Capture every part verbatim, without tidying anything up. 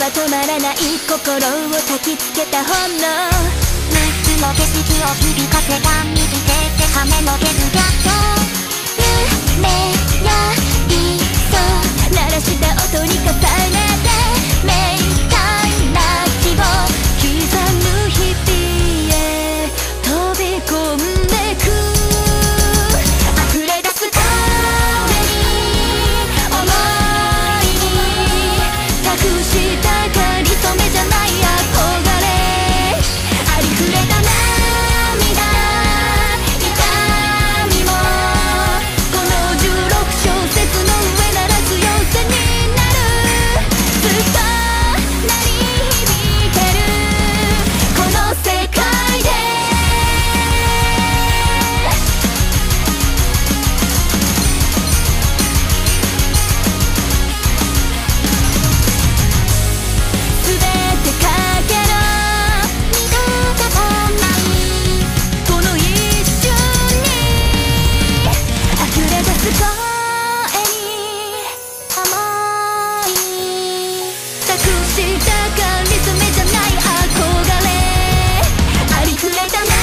止まらない心を焚きつけた炎。 六つの景色を響かせた右手ではめのける逆境。 夢やいそう鳴らした音に重ねて明快な希望刻む日々へ飛び込んでく。溢れ出す風に思いに託したかりそめじゃない憧れ。ありふれた涙痛みもこのじゅうろく小節の上なら強さになる。ずっと鳴り響けるこの世界で。全てかけろ二度と来ないこの一瞬に溢れ出す声に思い託したかりそめじゃない憧れ。ありふれた涙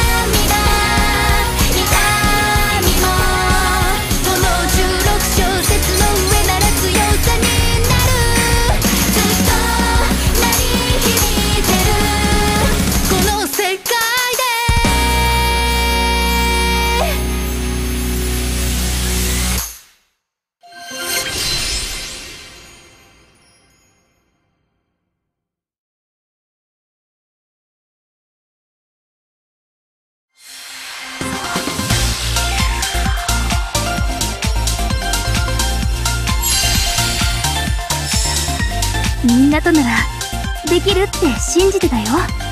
痛みもこのじゅうろく小節の上なら強さになる。ずっと鳴り響いてるこの世界で。みんなとならできるって信じてたよ。